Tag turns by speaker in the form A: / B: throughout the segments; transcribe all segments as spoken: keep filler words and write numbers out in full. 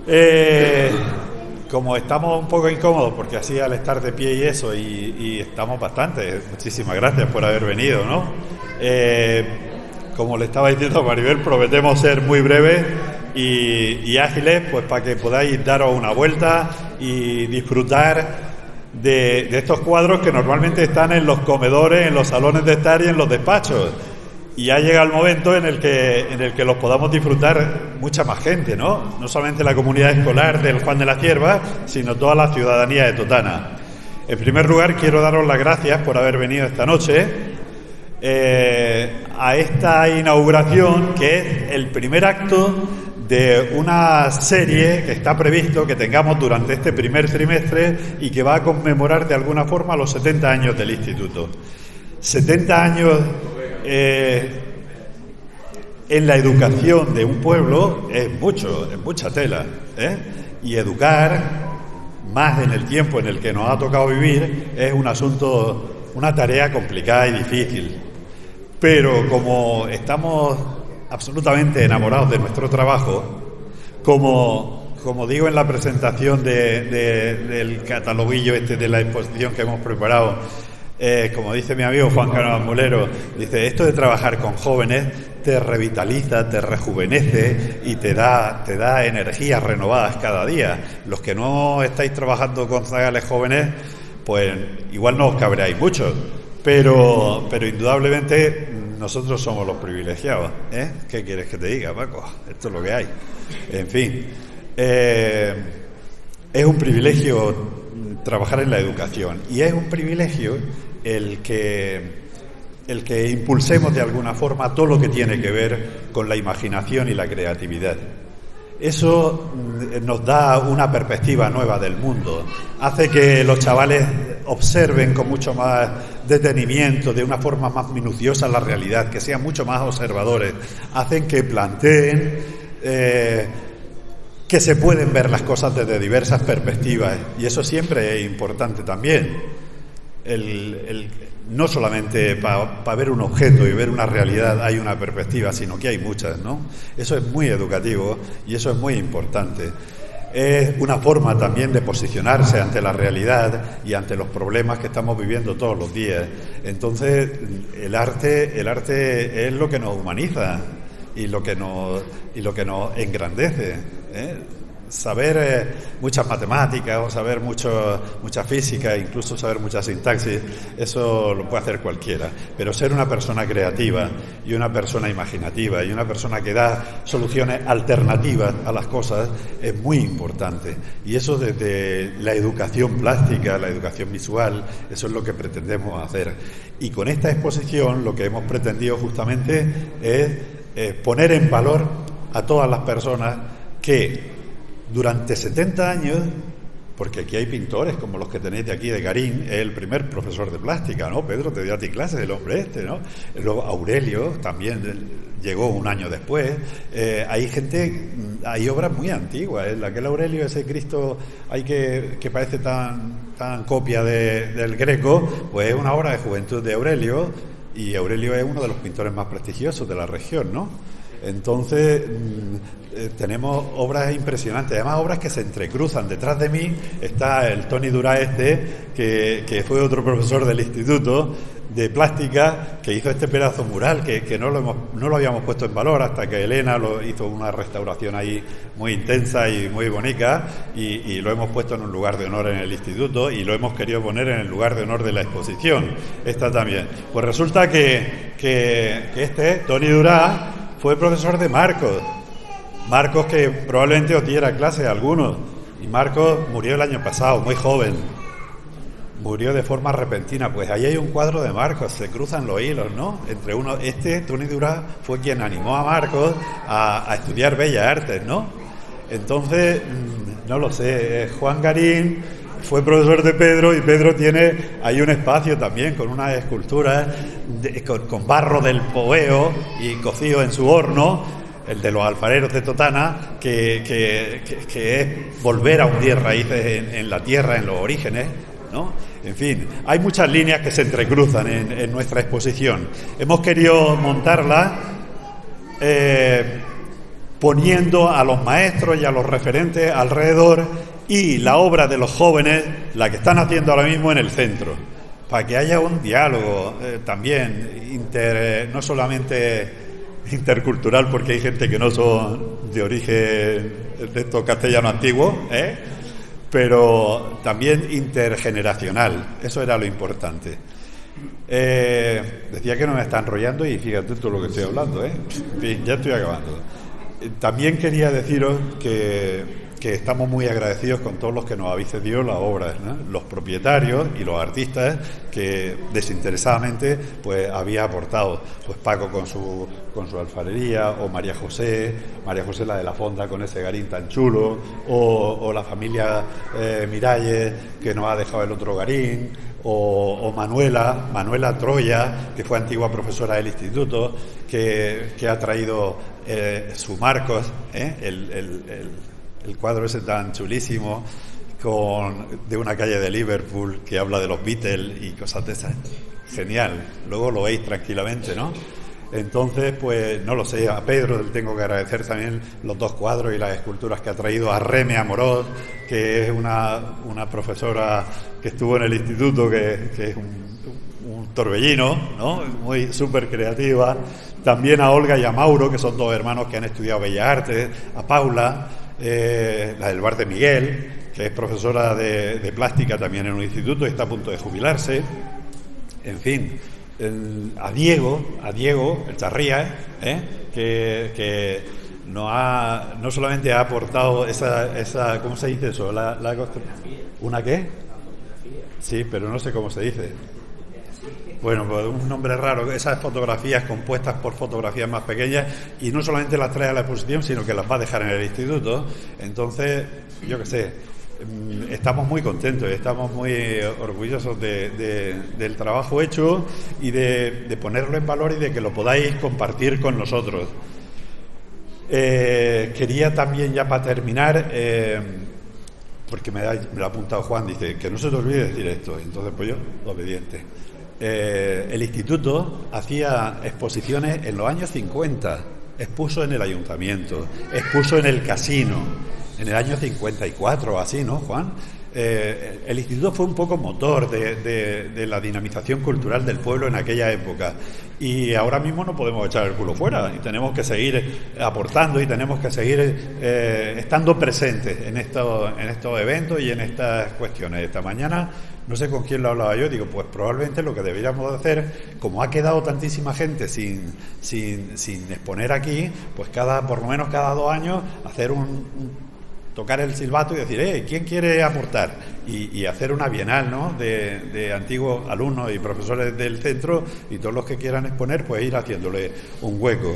A: Eh, como estamos un poco incómodos, porque así al estar de pie y eso, y, y estamos bastante, muchísimas gracias por haber venido, ¿no? Eh, como le estaba diciendo a Maribel, prometemos ser muy breves y, y ágiles, pues para que podáis daros una vuelta y disfrutar de, de estos cuadros que normalmente están en los comedores, en los salones de estar y en los despachos. Y ha llegado el momento en el que en el que los podamos disfrutar mucha más gente, ¿no? No solamente la comunidad escolar del Juan de la Cierva, sino toda la ciudadanía de Totana. En primer lugar, quiero daros las gracias por haber venido esta noche eh, a esta inauguración, que es el primer acto de una serie que está previsto que tengamos durante este primer trimestre y que va a conmemorar de alguna forma los setenta años del Instituto. setenta años eh, en la educación de un pueblo es mucho, es mucha tela, ¿eh? Y educar, más en el tiempo en el que nos ha tocado vivir, es un asunto, una tarea complicada y difícil. Pero como estamos absolutamente enamorados de nuestro trabajo, como, como digo en la presentación de, de, del cataloguillo este de la exposición que hemos preparado, eh, como dice mi amigo Juan Carlos Molero, dice, esto de trabajar con jóvenes te revitaliza, te rejuvenece y te da, te da energías renovadas cada día. Los que no estáis trabajando con zagales jóvenes, pues igual no os cabreáis mucho, pero, pero indudablemente nosotros somos los privilegiados, ¿eh? ¿Qué quieres que te diga, Paco? Esto es lo que hay. En fin, eh, es un privilegio trabajar en la educación y es un privilegio el que, el que impulsemos de alguna forma todo lo que tiene que ver con la imaginación y la creatividad. Eso nos da una perspectiva nueva del mundo, hace que los chavales observen con mucho más detenimiento, de una forma más minuciosa la realidad, que sean mucho más observadores, hacen que planteen eh, que se pueden ver las cosas desde diversas perspectivas, y eso siempre es importante también. El, el, no solamente para pa ver un objeto y ver una realidad hay una perspectiva, sino que hay muchas, ¿no? Eso es muy educativo y eso es muy importante. Es una forma también de posicionarse ante la realidad y ante los problemas que estamos viviendo todos los días. Entonces, el arte, el arte es lo que nos humaniza y lo que nos, y lo que nos engrandece, ¿eh? Saber eh, muchas matemáticas o saber mucho, mucha física, incluso saber mucha sintaxis, eso lo puede hacer cualquiera. Pero ser una persona creativa y una persona imaginativa y una persona que da soluciones alternativas a las cosas es muy importante. Y eso desde la educación plástica, la educación visual, eso es lo que pretendemos hacer. Y con esta exposición lo que hemos pretendido justamente es eh, poner en valor a todas las personas que durante setenta años, porque aquí hay pintores como los que tenéis de aquí de Garín, es el primer profesor de plástica, ¿no? Pedro te dio a ti clases, el hombre este, ¿no? Luego Aurelio también llegó un año después. Eh, hay gente, hay obras muy antiguas, ¿eh? Aquel Aurelio, ese Cristo hay que, que parece tan, tan copia de, del Greco, pues es una obra de juventud de Aurelio, y Aurelio es uno de los pintores más prestigiosos de la región, ¿no? Entonces eh, tenemos obras impresionantes, además obras que se entrecruzan. Detrás de mí está el Toni Durá este, que, que fue otro profesor del instituto de plástica, que hizo este pedazo mural que, que no, lo hemos, no lo habíamos puesto en valor hasta que Elena lo hizo una restauración ahí muy intensa y muy bonita, y, y lo hemos puesto en un lugar de honor en el instituto y lo hemos querido poner en el lugar de honor de la exposición, esta también. Pues resulta que, que, que este, Toni Durá, fue profesor de Marcos, Marcos que probablemente os diera clase a algunos, y Marcos murió el año pasado, muy joven, murió de forma repentina. Pues ahí hay un cuadro de Marcos, se cruzan los hilos, ¿no? Entre uno, este, Toni Durá, fue quien animó a Marcos a, a estudiar Bellas Artes, ¿no? Entonces, no lo sé, Juan Garín fue profesor de Pedro, y Pedro tiene ahí un espacio también con unas esculturas de, con, con barro del Poveo y cocido en su horno, el de los alfareros de Totana, que, que, que, que es volver a hundir raíces en, en la tierra, en los orígenes, ¿no? En fin, hay muchas líneas que se entrecruzan en, en nuestra exposición. Hemos querido montarla eh, poniendo a los maestros y a los referentes alrededor y la obra de los jóvenes, la que están haciendo ahora mismo, en el centro, para que haya un diálogo eh, también, inter, no solamente intercultural, porque hay gente que no son de origen de estos castellanos antiguos, ¿eh? pero también intergeneracional. Eso era lo importante. Eh, decía que no me está enrollando y fíjate todo lo que estoy hablando, ¿eh? En fin, ya estoy acabando. Eh, también quería deciros que, que estamos muy agradecidos con todos los que nos habéis cedido las obras, ¿no? Los propietarios y los artistas que desinteresadamente pues había aportado, pues Paco con su con su alfarería, o María José, María José la de la Fonda con ese garín tan chulo, o, o la familia eh, Miralles que nos ha dejado el otro garín, o, o Manuela, Manuela Troya, que fue antigua profesora del instituto, que, que ha traído eh, su Marcos, ¿eh? el, el, el, el cuadro ese tan chulísimo, con, de una calle de Liverpool que habla de los Beatles y cosas de esas. Genial, luego lo veis tranquilamente, ¿no? Entonces, pues no lo sé, a Pedro le tengo que agradecer también los dos cuadros y las esculturas que ha traído, a Reme Amorós, que es una, una profesora que estuvo en el instituto, que, que es un, un torbellino, ¿no? Muy súper creativa. También a Olga y a Mauro, que son dos hermanos que han estudiado Bellas Artes, a Paula, eh, la del Bar de Miguel, que es profesora de, de plástica también en un instituto y está a punto de jubilarse. En fin, el, a Diego, a Diego, el Charría, ¿eh? que, que no, ha, no solamente ha aportado esa, esa ¿cómo se dice eso? La, la, ¿Una qué? Sí, pero no sé cómo se dice. Bueno, pues un nombre raro, esas fotografías compuestas por fotografías más pequeñas, y no solamente las trae a la exposición, sino que las va a dejar en el instituto. Entonces, yo qué sé, estamos muy contentos, estamos muy orgullosos de, de, del trabajo hecho y de, de ponerlo en valor y de que lo podáis compartir con nosotros. Eh, quería también, ya para terminar, eh, porque me, da, me lo ha apuntado Juan, dice que no se te olvide decir esto, entonces pues yo, obediente. Eh, el instituto hacía exposiciones en los años cincuenta, expuso en el ayuntamiento, expuso en el casino, en el año cincuenta y cuatro o así, ¿no, Juan? Eh, el instituto fue un poco motor de, de, de la dinamización cultural del pueblo en aquella época, y ahora mismo no podemos echar el culo fuera y tenemos que seguir aportando y tenemos que seguir eh, estando presentes en estos, en estos eventos y en estas cuestiones. Esta mañana, no sé con quién lo hablaba yo, digo, pues probablemente lo que deberíamos hacer, como ha quedado tantísima gente sin, sin, sin exponer aquí, pues cada, por lo menos cada dos años, hacer un, un tocar el silbato y decir, eh, ¿quién quiere aportar? Y, y hacer una bienal, ¿no?, de, de antiguos alumnos y profesores del centro, y todos los que quieran exponer, pues ir haciéndole un hueco.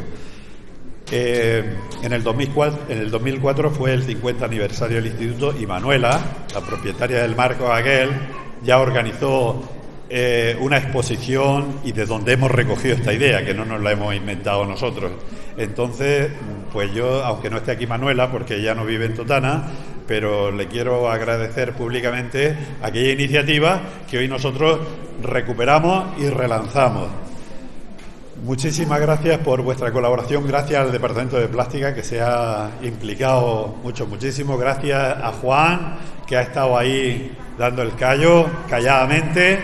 A: Eh, en, el dos mil cuatro, en el dos mil cuatro fue el cincuenta aniversario del instituto, y Manuela, la propietaria del Marcos aquel, ya organizó eh, una exposición, y de donde hemos recogido esta idea, que no nos la hemos inventado nosotros. Entonces, pues yo, aunque no esté aquí Manuela, porque ella no vive en Totana, pero le quiero agradecer públicamente aquella iniciativa que hoy nosotros recuperamos y relanzamos. Muchísimas gracias por vuestra colaboración, gracias al Departamento de Plástica, que se ha implicado mucho, muchísimo, gracias a Juan, que ha estado ahí dando el callo calladamente,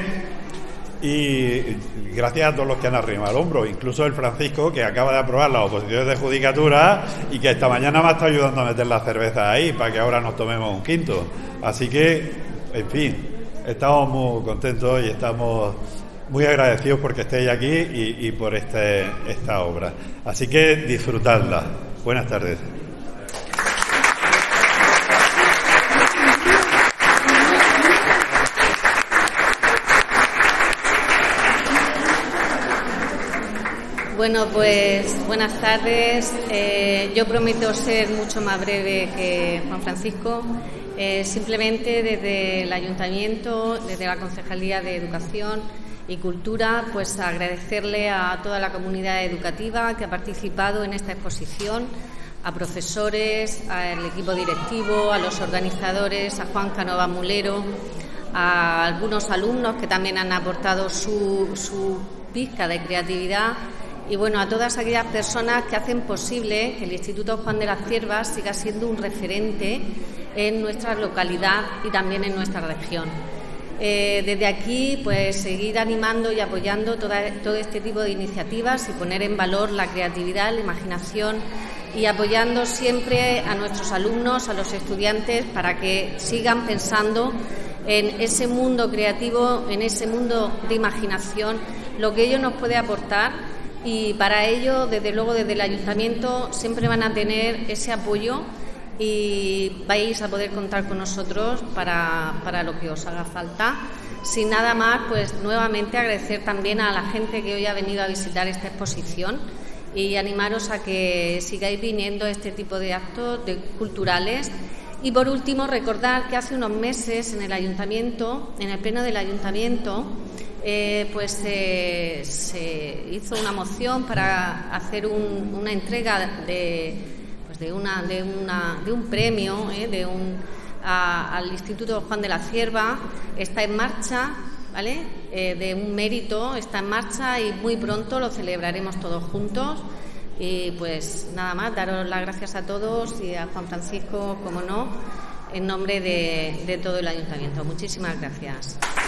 A: y gracias a todos los que han arrimado el hombro, incluso el Francisco, que acaba de aprobar las oposiciones de judicatura y que esta mañana me ha estado ayudando a meter la cerveza ahí para que ahora nos tomemos un quinto. Así que, en fin, estamos muy contentos y estamos muy agradecidos porque estéis aquí y, y por este, esta obra. Así que disfrutadla. Buenas tardes.
B: Bueno, pues buenas tardes. Eh, yo prometo ser mucho más breve que Juan Francisco. Eh, simplemente desde el Ayuntamiento, desde la Concejalía de Educación y Cultura, pues agradecerle a toda la comunidad educativa que ha participado en esta exposición, a profesores, al equipo directivo, a los organizadores, a Juan Canova Mulero, a algunos alumnos que también han aportado su, su pizca de creatividad. y bueno, a todas aquellas personas que hacen posible que el Instituto Juan de las Ciervas siga siendo un referente en nuestra localidad y también en nuestra región. Eh, desde aquí, pues seguir animando y apoyando toda, todo este tipo de iniciativas y poner en valor la creatividad, la imaginación y apoyando siempre a nuestros alumnos, a los estudiantes, para que sigan pensando en ese mundo creativo, en ese mundo de imaginación, lo que ello nos puede aportar, y para ello, desde luego, desde el Ayuntamiento siempre van a tener ese apoyo y vais a poder contar con nosotros para, para lo que os haga falta. Sin nada más, pues nuevamente agradecer también a la gente que hoy ha venido a visitar esta exposición y animaros a que sigáis viniendo a este tipo de actos de, culturales. Y por último, recordar que hace unos meses en el Ayuntamiento, en el Pleno del Ayuntamiento, eh, pues eh, se hizo una moción para hacer un, una entrega de, pues de, una, de, una, de un premio eh, de un, a, al Instituto Juan de la Cierva. Está en marcha, ¿vale? Eh, de un mérito, está en marcha y muy pronto lo celebraremos todos juntos. Y pues nada más, daros las gracias a todos y a Juan Francisco, como no, en nombre de, de todo el Ayuntamiento. Muchísimas gracias.